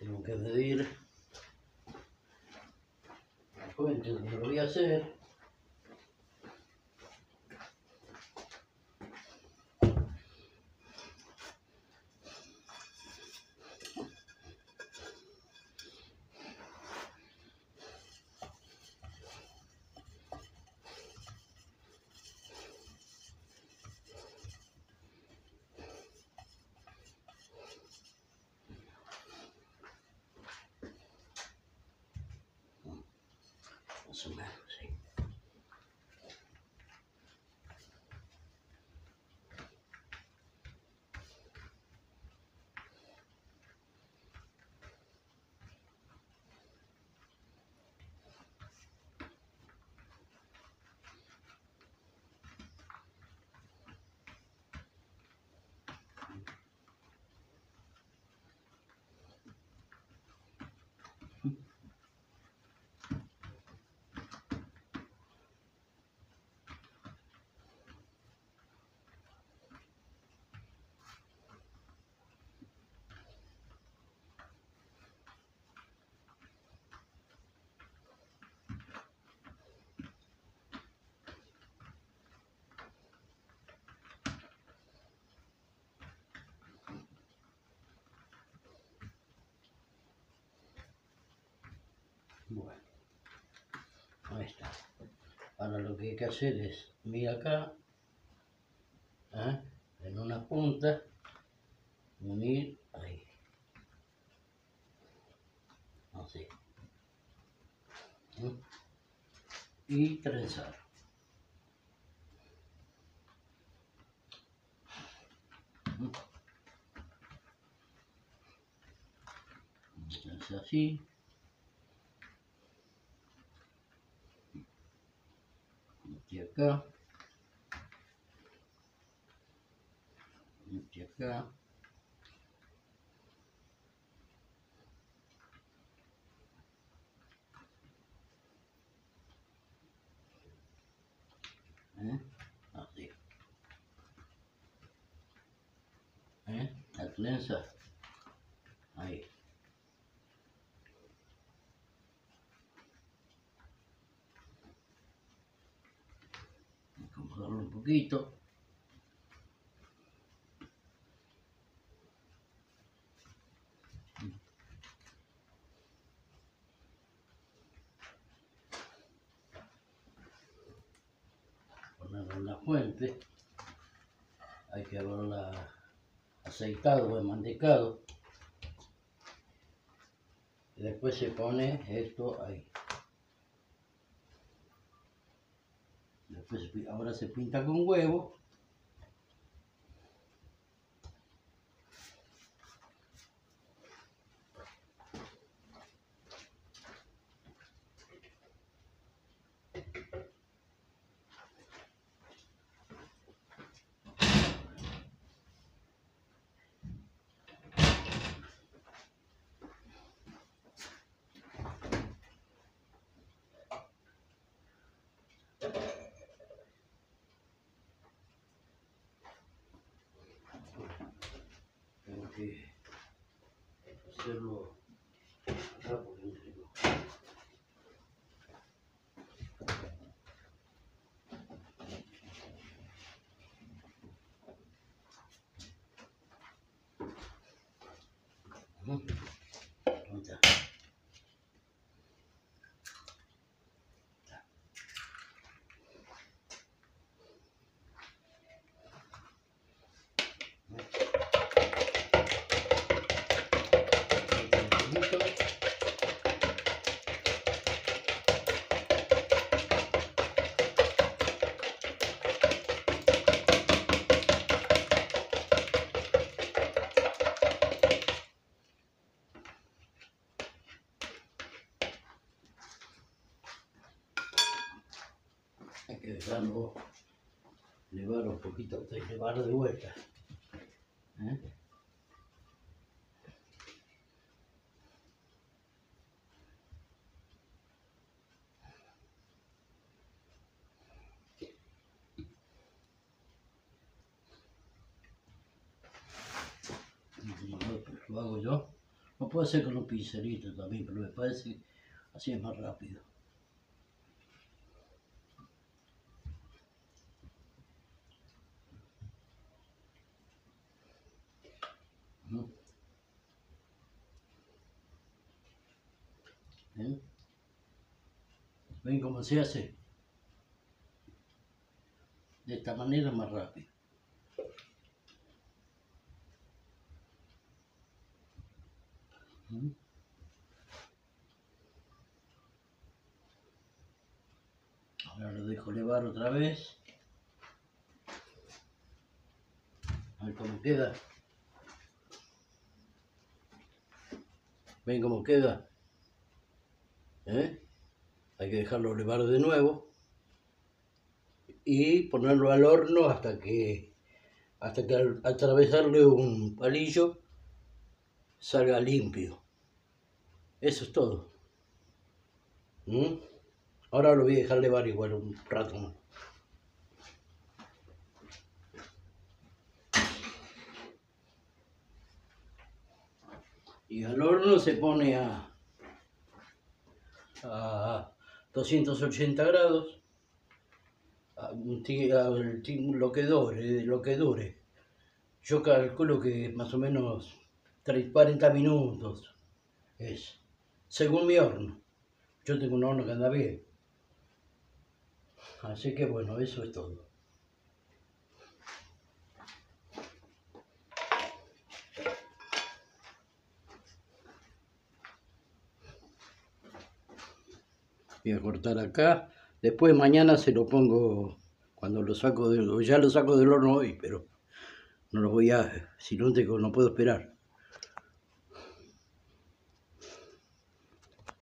Tengo que medir la fuente donde lo voy a hacer. Más o menos, sí. Bueno, ahí está. Ahora lo que hay que hacer es, mira acá, en una punta, unir ahí, así, y trenzar. Entonces así. Y acá. Y acá. Así. La trenza. Ahí. Acomodarlo un poquito. Ponerlo en la fuente. Hay que haberla aceitado o mantecado. Y después se pone esto ahí. Después, ahora se pinta con huevo. Tengo que hacerlo acá por entre los. Ahí está. Hay que dejarlo elevar un poquito, elevar de vuelta. Lo hago yo. No, puedo hacer con un pincelito también, pero me parece que así es más rápido. ¿Ven? ¿Ven cómo se hace? De esta manera más rápido. Ahora lo dejo levar otra vez. A ver cómo queda. ¿Ven cómo queda? Hay que dejarlo levar de nuevo y ponerlo al horno hasta que al atravesarle un palillo salga limpio. Eso es todo. Ahora lo voy a dejar levar igual un rato más. Y al horno se pone a 280 grados, lo que dure. Yo calculo que más o menos 40 minutos es, según mi horno. Yo tengo un horno que anda bien. Así que bueno, eso es todo. Voy a cortar acá. Después mañana se lo pongo cuando lo saco ya lo saco del horno hoy, pero no lo voy a, si no puedo esperar.